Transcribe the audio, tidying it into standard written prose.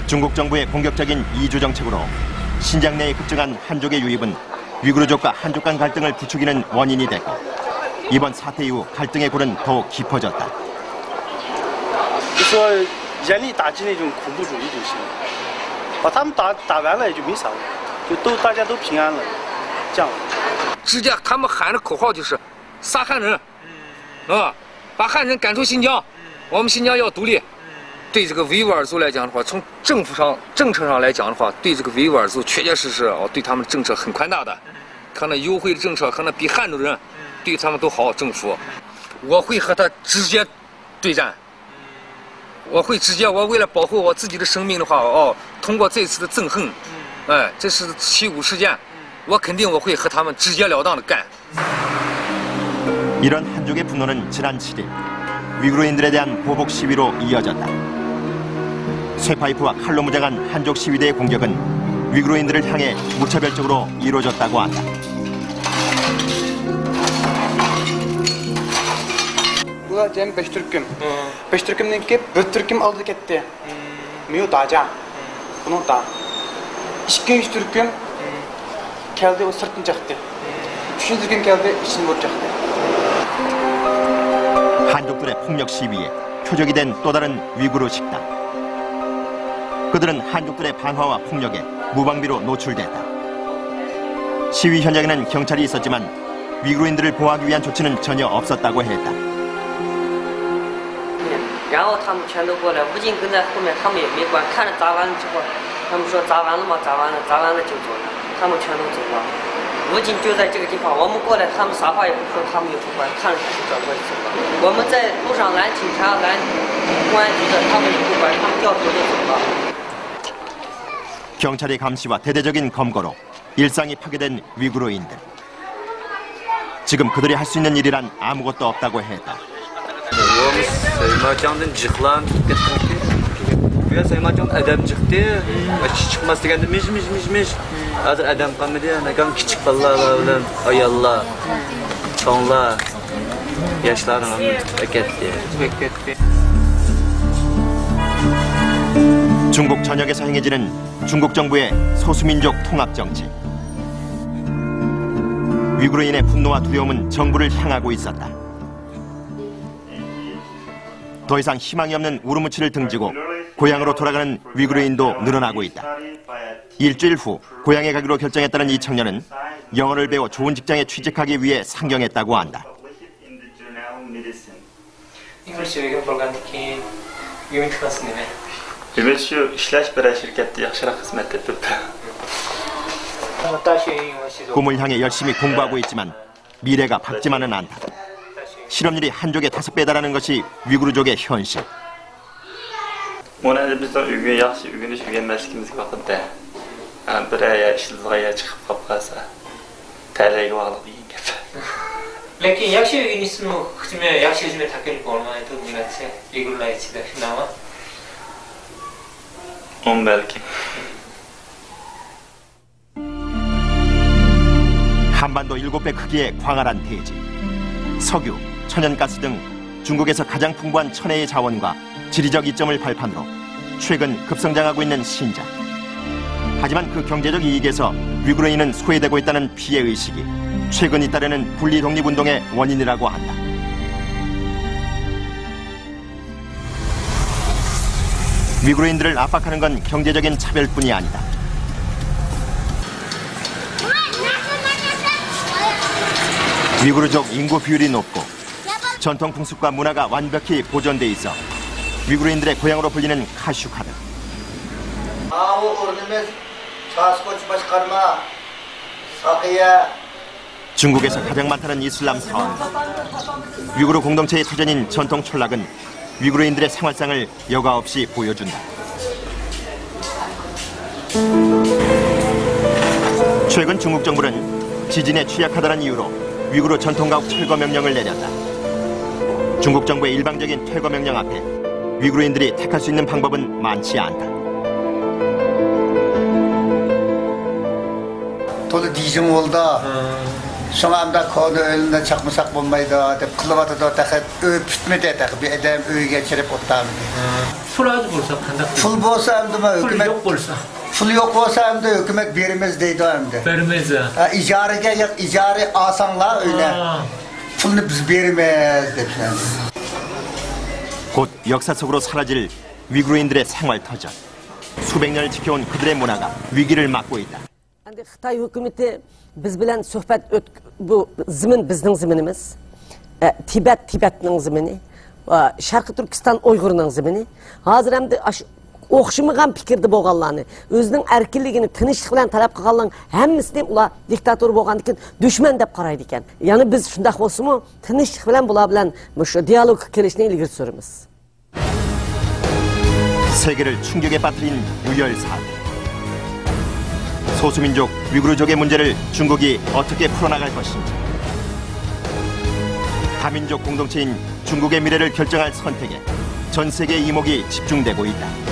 중국 정부의 공격적인 이주 정책으로 신장 내에 급증한 한족의 유입은 위구르족과 한족 간 갈등을 부추기는 원인이 됐고 이번 사태 이후 갈등의 골은 더욱 깊어졌다. 就说严厉打击那种恐怖主义就行了，把他们打完了也就没啥了，就大家都平安了，这样。 直接他们喊的口号就是杀汉人，把汉人赶出新疆，我们新疆要独立。对这个维吾尔族来讲的话，从政策上来讲的话，对这个维吾尔族确确实实对他们政策很宽大的，可能优惠的政策可能比汉族人对他们都好。政府，我会和他直接对战。 我为了保护我自己的生命的话，通过这次的憎恨，这是7.5事件，我肯定我会和他们直截了当的干。 이런 한족의 분노는 지난 7일 위구르인들에 대한 보복 시위로 이어졌다. 쇠파이프와 칼로 무장한 한족 시위대의 공격은 위구르인들을 향해 무차별적으로 이루어졌다고 한다. Bunlar cem 5 Türk'üm. 5 Türk'ümden kep, 1 Türk'üm aldı gitti. Miyo daca. Bunu da. 2-3 Türk'üm geldi o sırtını çaktı. 3 Türk'üm geldi içini vuracaktı. 한족들의 폭력 시위에 표적이 된 또 다른 위구르 식당. 그들은 한족들의 방화와 폭력에 무방비로 노출됐다. 시위 현장에는 경찰이 있었지만 위구르인들을 보호하기 위한 조치는 전혀 없었다고 했다. 然后他们全都过来，武警跟在后面，他们也没管，看着砸完了之后，他们说砸完了吗？砸完了，砸完了就走了，他们全都走了。武警就在这个地方，我们过来，他们啥话也不说，他们也不管，看着就转过去走了。我们在路上拦警察、拦公安局的，他们也不管，他们掉头就走了。 경찰의 감시와 대대적인 검거로 일상이 파괴된 위구르인들. 지금 그들이 할 수 있는 일이란 아무것도 없다고 했다. 중국 전역에서 행해지는 중국 정부의 소수민족 통합 정책. 위구르인의 분노와 두려움은 정부를 향하고 있었다. 더 이상 희망이 없는 우르무치를 등지고 고향으로 돌아가는 위구르인도 늘어나고 있다. 일주일 후 고향에 가기로 결정했다는 이 청년은 영어를 배워 좋은 직장에 취직하기 위해 상경했다고 한다. Ümit işleş bir şirkette yaxşırak hizmet etdi. 꿈을 향해 열심히 공부하고 있지만 미래가 밝지만은 않다. 실업률이 한족의 5배 달하는 것이 위구르족의 현실. Ona bizden ügün yaxşı ügünüş ügünmeslikimiz vaqtda bir aya işlizgaya chiqib qolib qolsa talaga bog'liq degan gap. Lekin yaxshi ügünüsünü hizme yaxshi hizmet takip olmaydı millatcha 위구르lar ichida shunami? belki. 한반도 7배 크기의 광활한 대지, 석유, 천연가스 등 중국에서 가장 풍부한 천혜의 자원과 지리적 이점을 발판으로 최근 급성장하고 있는 신장. 하지만 그 경제적 이익에서 위구르인은 소외되고 있다는 피해의식이 최근 잇따르는 분리독립운동의 원인이라고 한다. 위구르인들을 압박하는 건 경제적인 차별뿐이 아니다. 위구르족 인구 비율이 높고 전통 풍습과 문화가 완벽히 보존돼 있어 위구르인들의 고향으로 불리는 카슈카르. 중국에서 가장 많다는 이슬람 사원. 위구르 공동체의 터전인 전통 촌락은 위구르인들의 생활상을 여과 없이 보여준다. 최근 중국 정부는 지진에 취약하다는 이유로 위구르 전통가옥 철거 명령을 내렸다. 중국 정부의 일방적인 퇴거 명령 앞에 위구르인들이 택할 수 있는 방법은 많지 않다. to'la dijim bo'ldi. So'ngamda koni o'lni chaqmasak bo'lmaydi deb qilib o'tadi. Taqat o'y bitmadi. Bir odam uyga kirib o'tadi. 풀아도 벌써 간다. Pul bo'lsa hamda 풀 hükümet yok bo'lsa. pul yo'q bo'lsa hamda hükümet berimiz deydi hamda. Vermez. İcariga icari alsanglar öyle. Pulni biz berimiz debsan. 곧 역사 속으로 사라질 위구르인들의 생활 터전. 수백 년을 지켜온 그들의 문화가 위기를 맞고 있다. Endi Xitoy hukumati biz bilan suhbat bu zimin bizning ziminimiz. Tibetning zimini, Sharqiy Turkiston Uyg'urning zimini. Hozir hamda o'xshamagan fikrda bo'lganlarni, o'zining erkinligini tinchlik bilan talab qilganlarning hammasini ular diktator bo'lgandan keyin dushman deb qaraydi ekan. Ya'ni biz shunday bo'lsa-mu, tinchlik bilan bular bilan shu dialog kelishni ilgari suramiz. 세계를 충격에 빠뜨린 유혈 사태. 소수민족 위구르족의 문제를 중국이 어떻게 풀어나갈 것인지. 다민족 공동체인 중국의 미래를 결정할 선택에 전 세계의 이목이 집중되고 있다.